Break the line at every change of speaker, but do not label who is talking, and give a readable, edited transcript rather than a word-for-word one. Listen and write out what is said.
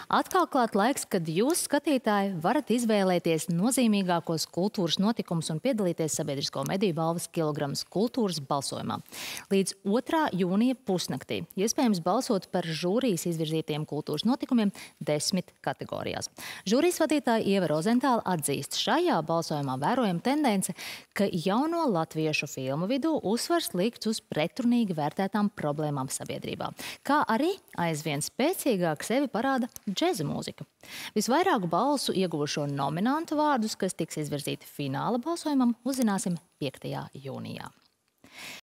Atkal klāt laiks, kad jūs, skatītāji, varat izvēlēties nozīmīgākos kultūras notikumus un piedalīties sabiedrisko mediju balvas kilograms kultūras balsojumā. Līdz 2. jūnija pusnaktī iespējams balsot par žūrijas izvirzītiem kultūras notikumiem 10 kategorijās. Žūrijas vadītāja Ieva Rozentāla atzīst, šajā balsojumā vērojama tendence, ka jauno latviešu filmu vidū uzsvars likts uz pretrunīgi vērtētām problēmām sabiedrībā, kā arī aizvien spēcīgāk sevi parāda džeza mūzika. Visvairāk balsu ieguvušo nominantu vārdus, kas tiks izvirzīti fināla balsojumam, uzzināsim 5. jūnijā.